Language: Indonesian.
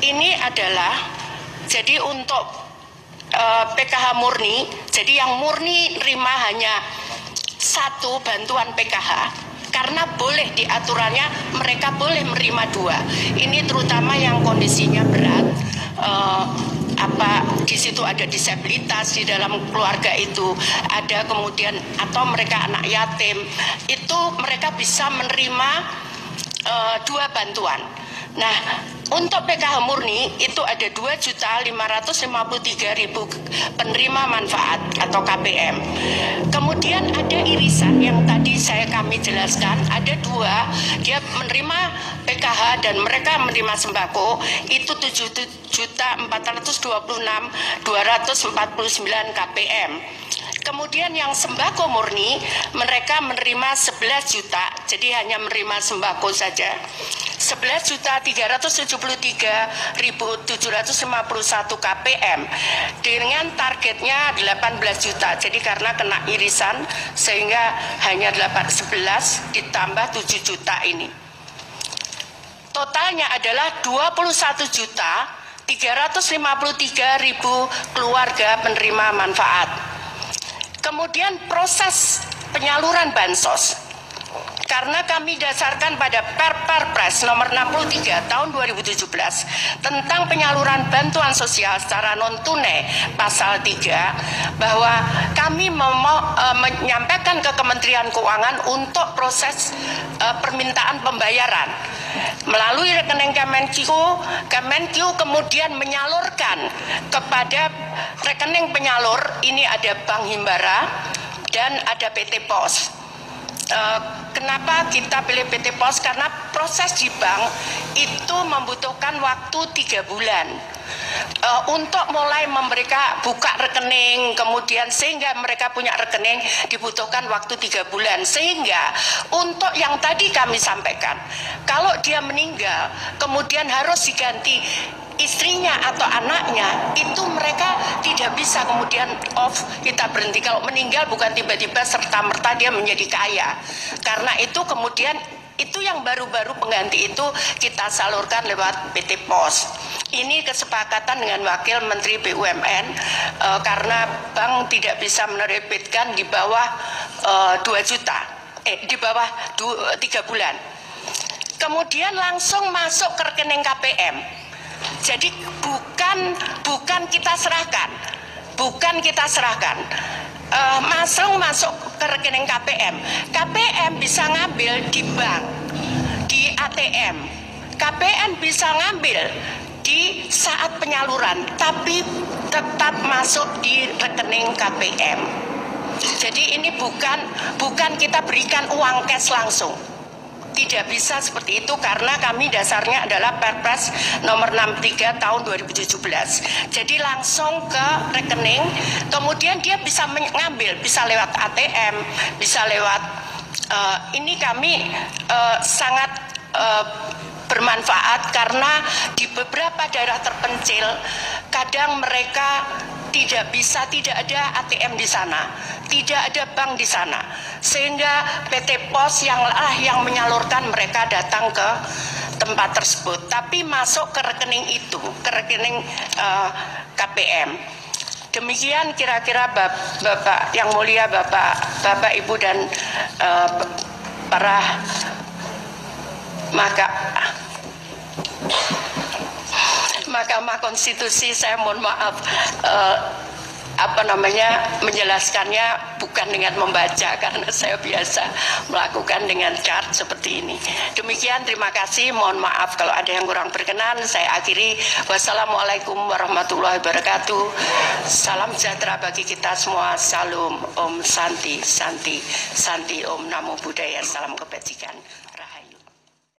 ini adalah jadi untuk PKH murni, jadi yang murni nerima hanya satu bantuan PKH, karena boleh diaturannya mereka boleh menerima dua. Ini terutama yang kondisinya berat, di situ ada disabilitas di dalam keluarga itu, ada kemudian atau mereka anak yatim, itu mereka bisa menerima dua bantuan. Nah, untuk PKH murni itu ada 2.553.000 penerima manfaat atau KPM. Kemudian ada irisan yang tadi kami jelaskan, ada dua, dia menerima PKH dan mereka menerima sembako itu 7.426.249 KPM. Kemudian yang sembako murni mereka menerima 11 juta, jadi hanya menerima sembako saja 11.373.751 KPM dengan targetnya 18 juta. Jadi karena kena irisan sehingga hanya 11 ditambah 7 juta ini. Totalnya adalah 21.353.000 keluarga penerima manfaat. Kemudian proses penyaluran bansos, karena kami dasarkan pada Perpres nomor 63 tahun 2017 tentang penyaluran bantuan sosial secara non tunai pasal 3, bahwa kami menyampaikan ke Kementerian Keuangan untuk proses permintaan pembayaran melalui rekening Kemenkeu kemudian menyalurkan kepada rekening penyalur. Ini ada Bank Himbara dan ada PT Pos. Kenapa kita pilih PT Pos? Karena proses di bank itu membutuhkan waktu 3 bulan untuk mulai mereka buka rekening, kemudian sehingga mereka punya rekening dibutuhkan waktu 3 bulan. Sehingga untuk yang tadi kami sampaikan, kalau dia meninggal kemudian harus diganti istrinya atau anaknya, itu mereka tidak bisa kemudian kita berhenti. Kalau meninggal bukan tiba-tiba serta-merta dia menjadi kaya. Karena itu kemudian itu yang baru-baru pengganti itu kita salurkan lewat PT Pos. Ini kesepakatan dengan Wakil Menteri BUMN, karena bank tidak bisa menerbitkan di bawah 2 juta, di bawah 3 bulan. Kemudian langsung masuk ke rekening KPM. Jadi bukan kita serahkan, masuk ke rekening KPM. KPM bisa ngambil di bank, di ATM. KPM bisa ngambil di saat penyaluran, tapi tetap masuk di rekening KPM. Jadi ini bukan kita berikan uang cash langsung. Tidak bisa seperti itu, karena kami dasarnya adalah Perpres nomor 63 tahun 2017. Jadi langsung ke rekening, kemudian dia bisa mengambil, bisa lewat ATM, bisa lewat ini kami sangat bermanfaat, karena di beberapa daerah terpencil kadang mereka tidak ada ATM di sana, tidak ada bank di sana, sehingga PT Pos yang menyalurkan mereka datang ke tempat tersebut, tapi masuk ke rekening itu, ke rekening KPM. Demikian kira-kira Bapak yang mulia, Bapak Ibu dan para Mahkamah Konstitusi. Saya mohon maaf menjelaskannya bukan dengan membaca, karena saya biasa melakukan dengan chart seperti ini. Demikian, terima kasih, mohon maaf kalau ada yang kurang berkenan. Saya akhiri, wassalamualaikum warahmatullahi wabarakatuh. Salam sejahtera bagi kita semua. Salam, Om Santi, Santi, Santi, Om Namo Buddhaya, salam kebajikan.